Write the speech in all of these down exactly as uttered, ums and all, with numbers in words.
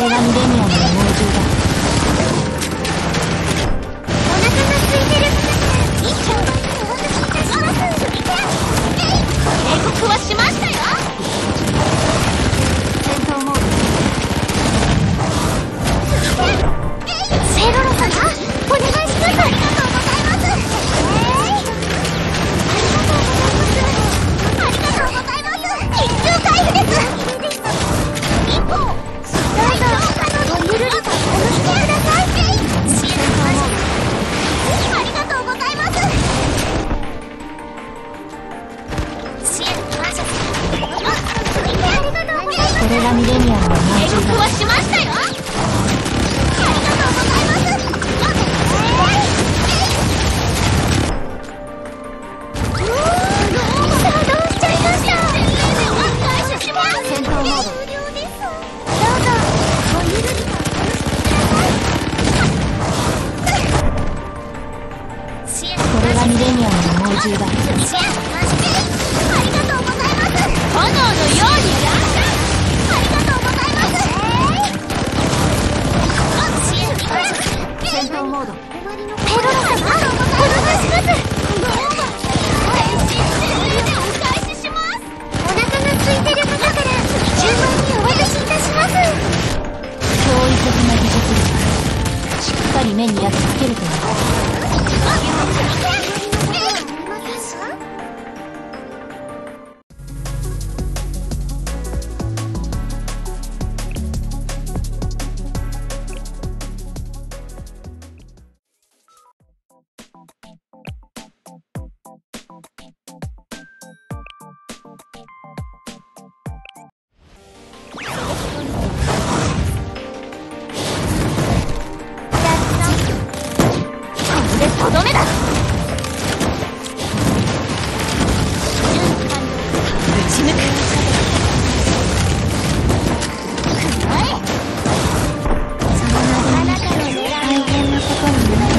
れがミレニアムの猛獣だ。 お腹が空いてる一丁警告はしましたよ。 戦闘モード。 セロロ様お願いします。ありがとうございます。ありがとうございます。一応回復です。一方どうぞおゆるりとお乗せください。ありがとうございます。 これがミレニアムの猛警獣だ。 告はしましたよ。ありがとうございます。 戦闘モード。 どうぞおゆるりとこれがミレニアムの猛獣だ。 ありがとうございます。炎のようにありがとうございます。 戦闘モード。 ペロロ様お願いします。お返しします。お腹が空いてる方から順番にお渡しいたします。 驚異的な技術力。しっかり目に焼き付けるという。 とどめだ。打ち抜く。 その名で大変なことになる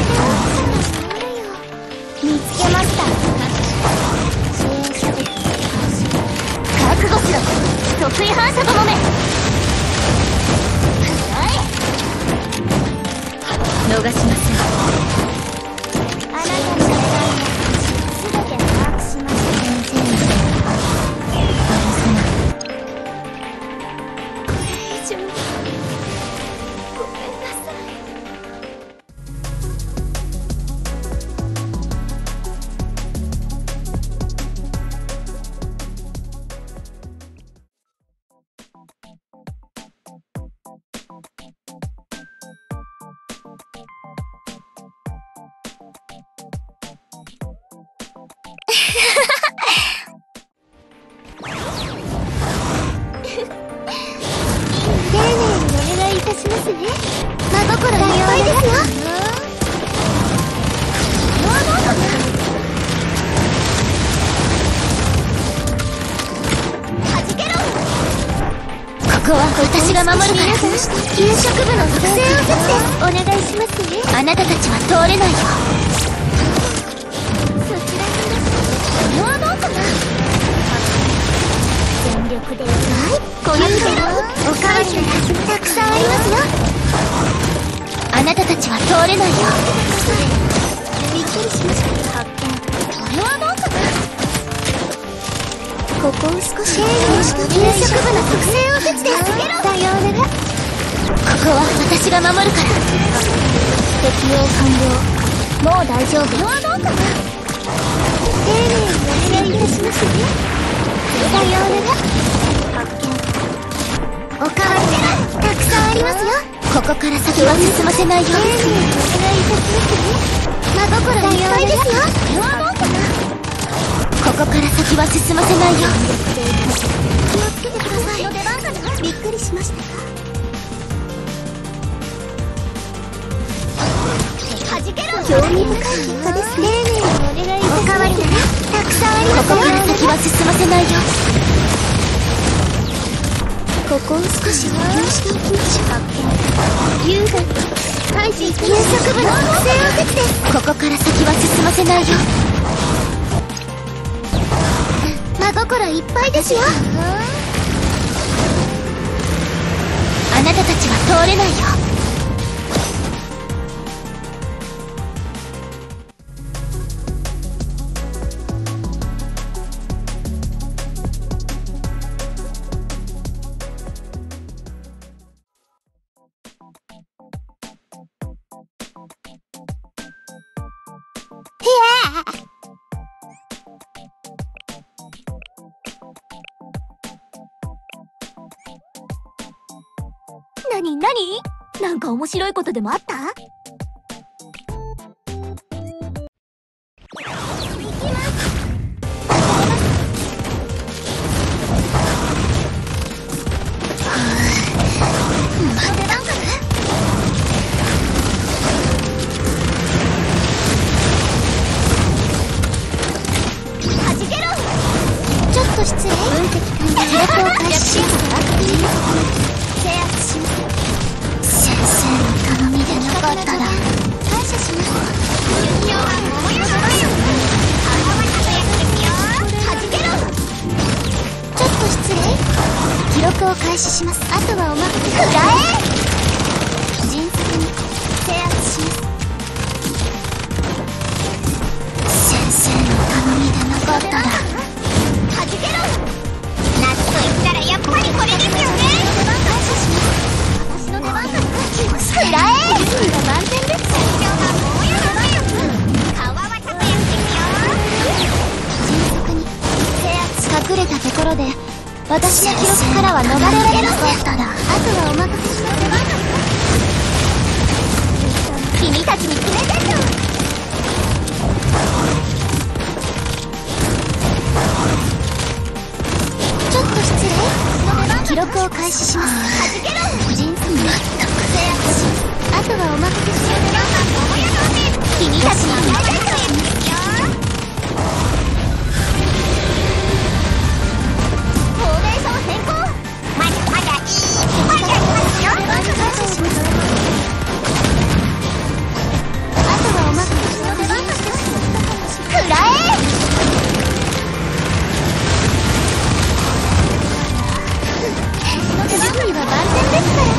と見つけました。覚悟しろ得意反射どもめ。 逃しません。 あなたの願いのすべて把握しました。 先生に許せない。 これ以上ごめんなさい。丁寧にお願いいたしますね。真心いっぱいですよ。はじけろ。ここは私が守るから。給食部の特製応接です。お願いしますね。あなたたちは通れないよ。そちらからこれはどうかな。全力ではいこういうおかわりがたくさんありますよ。あなたたちは通れないよ。びっくりしました。発見。これはどうかな。ここを少し丁寧にした給食部の特製応接です。さようなら。ここは私が守るから。適用完了。もう大丈夫。これはどうかな。丁寧にお願いいたしますね。さようなら。発見。おかわりがたくさんありますよ。ここから先は進ませないよ。丁寧にお願いいたしますね。真心いっぱいですよ。これはどうかな。ここから先は進ませないよ。気をつけてください。びっくりしましたか。はじけろ。興味深い結果ですね。丁寧にお願いいたします。おかわりがたくさんありますよ。ここから先は進ませないよ。ここを少し補強しておきましょう。優雅に開始。給食部の特製応接です。ここから先は進ませないよ。真心いっぱいですよ。あななたたちは通れないよ。 なになに？なんか面白いことでもあった？ ちょっと失礼。分析官が記録を開始します。制圧します。先生の頼みでなかったら感謝します。今日は桃屋のよ。はじけろ。ちょっと失礼。記録を開始します。あとはお任せ。くらえ。迅速に制圧します。先生の頼みでなかったらはじけろ。夏と言ったらやっぱりこれですよね。感謝します。私の出番だ。くらえ。準備が万全です。今日はもうやらないよ。顔はちゃんとやってみよう。迅速に制圧。隠れたところで私の記録からは逃れられなかったらあとはお任せします。出番だ。君たちに決めてんの。ちょっと失礼。記録を開始します。はじけろ。迅速に制圧します。あとはお任せします。君たちに決めてんの。フォーメーション変更。まだまだいい。まだいますよ。感謝します。あとはお任せします。くらえ。準備は万全ですから。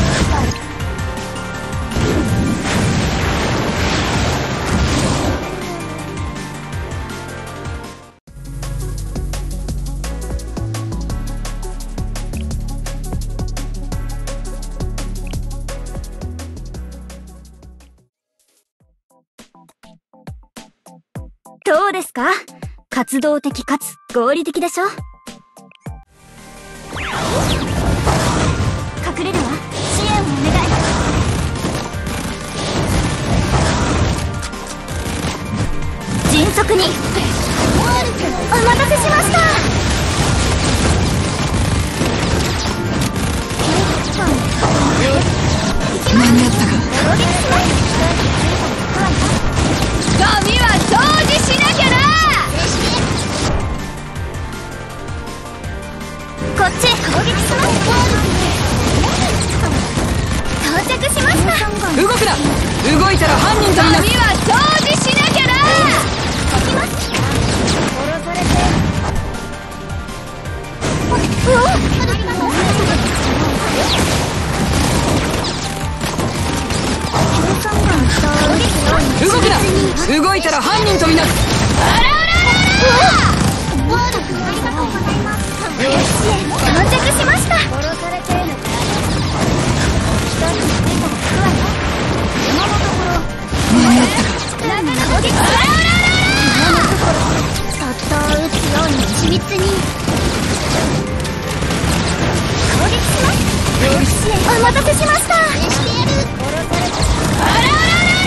どうですか？活動的かつ合理的でしょ？隠れるわ。支援をお願い。迅速にお待たせしました。 間に合ったか。ゴミは掃除しなきゃな。 こっち攻撃します。到着しました。 動くな。動いたら犯人とみなす。ゴミは掃除しなきゃな。 行きます。殺されて。うおっ。 動くな。動いたら犯人とみなす。あらあらあらあら。 ありがとうございます。到着しました。殺されてるのか。今のところ間に合ったか。 なかなか撃。あらあらあら。今のところそっと撃つように緻密に攻撃します。お待たせしました。してやる。殺されて。 あらあらあ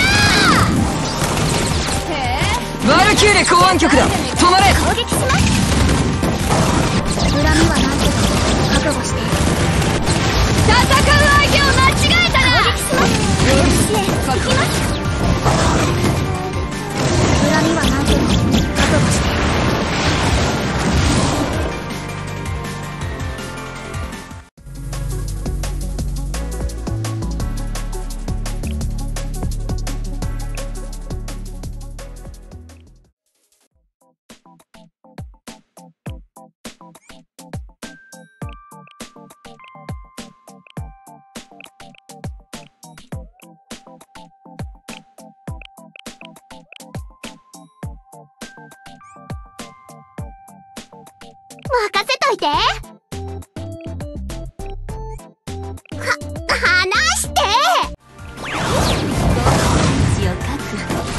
ら。バルキューレ公安局だ。止まれ。 攻撃します。恨みはなんとか覚悟して。 戦う相手を間違えたな。 攻撃します。行きます。恨みはなんとか覚悟して。 任せといて。は、離して。 字を書く。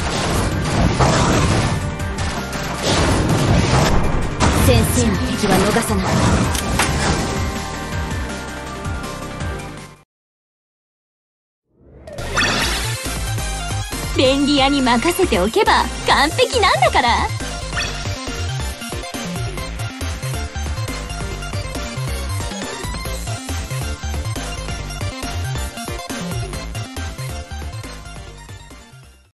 先生の敵は逃さない。便利屋に任せておけば完璧なんだから。